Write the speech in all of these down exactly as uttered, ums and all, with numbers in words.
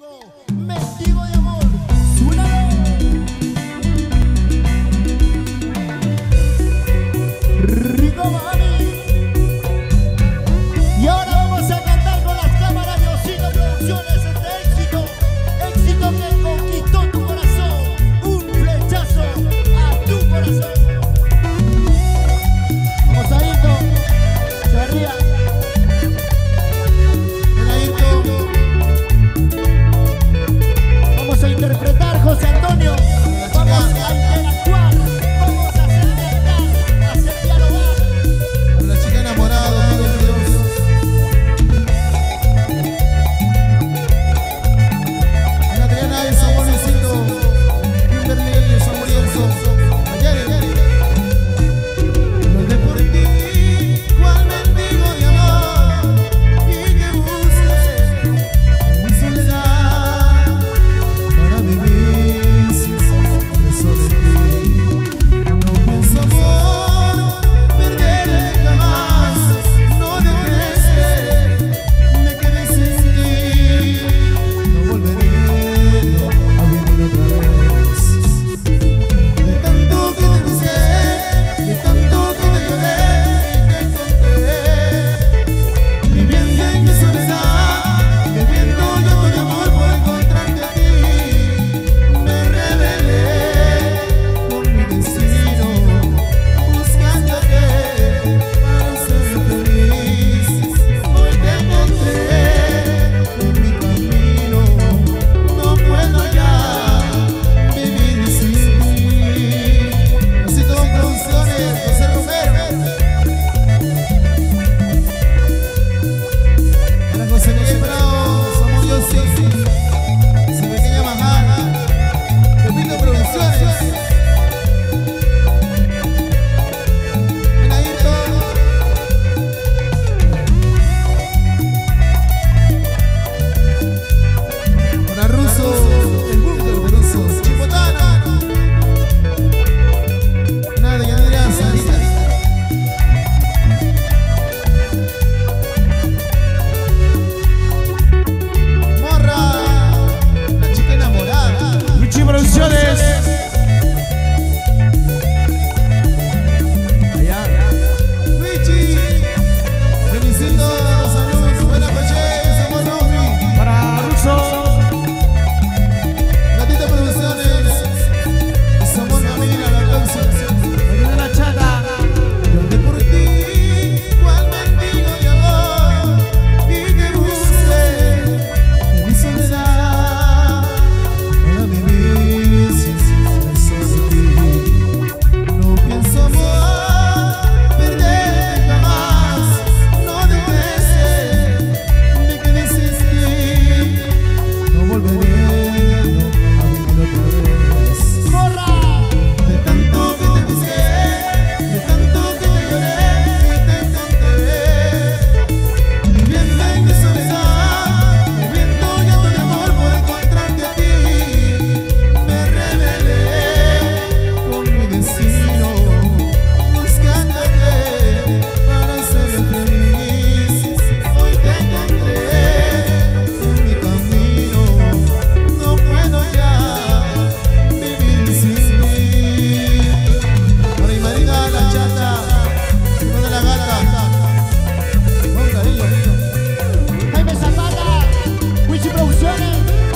Mendigo de amor, suena. Rico mami. Y ahora vamos a cantar con las cámaras de Osito Producciones este éxito, éxito que conquistó tu corazón, un flechazo a tu corazón. Vamos a irnos, se arriba. Vamos a interpretar José Antonio, vamos a interactuar, vamos a hacer cantar, a hacer dialogar. Con la chica enamorada dos mil veintidós. Ana Adriana de San Luisito, Kimberly de San Morienzo, Ayare, donde por ti, cual mendigo de amor, y que busque mi soledad para vivir sin eso de ti. No pienso amor, perderé jamás, no dejes que me quede sin ti. No volveré a vivir otra vez. De tanto que te busqué, de tanto que te lloré y te encontré, viviendo en mi soledad, bebiendo yo de amor por encontrarte a ti. Me rebelé con mi destino, buscándote para ser feliz. Hoy te encontré en mi camino, no puedo ya vivir sin ti. Osito Producciones, José Romero. Para José Miguel Bravo, somos yo sí, su pequeña majada, Pepito Producciones. Venadito. Para Russo, el búnker de Russo, Chipotana. Nadia, Andrea, Sarita. Morra, la chica enamorada. Michi Producciones. Allá. Luigi, felicito, saludos, buena noche, somos Novi. Para Russo. Gatita Producciones, somos familia, la causa. Viene la chata. Donde por ti, cual mendigo de amor, y que busque mi soledad para vivir sin eso de ti. No pienso amor, perder jamás, no dejes que me quede sin ti. No volveré a vivir otra vez. ¡Morra! De tanto que te busqué, de tanto que te lloré y te encontré, viviendo en mi soledad, bebiendo llanto de amor por encontrarte a ti. Me rebelé con mi destino, buscándote para ser feliz. Hoy te encontré en mi camino, no puedo ya vivir sin ti. Para mi marina, la chata, de la gata, con cariño. Jaime Zapata, Michi Producciones,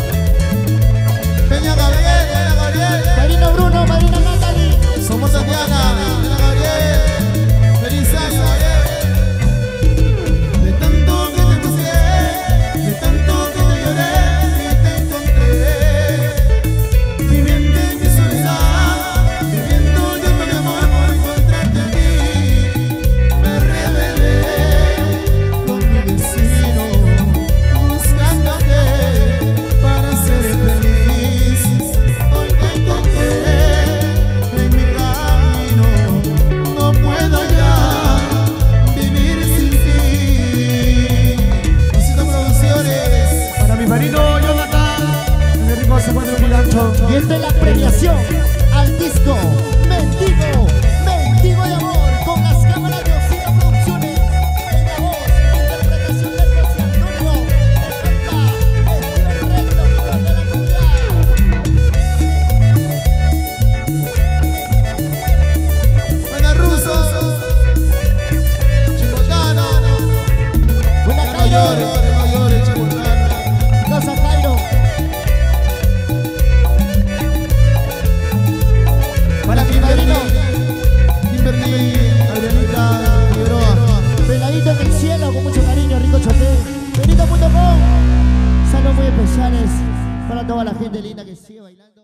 Peña Gabriel, Peña Gabriel, Marino Bruno, Marina Natalie. somos Tatiana, Peña Gabriel, feliz año, Gabriel. De tanto que te busqué, de tanto que te lloré y te encontré, viviendo en mi soledad, viviendo llanto de amor por encontrarte a ti. Me rebelé con mi destino, buscándote para ser feliz. Hoy te encontré en mi camino, no puedo ya vivir sin ti. Osito Producciones. Para mi marido Jonathan. El rico se encuentra en Milancho. Y esta es la premiación al disco Mendigo, Mendigo de amor, con las cámaras de Osito Producciones, en la voz, interpretación de José Antonio, efecta, estilo recto. toda la gente linda que sigue bailando.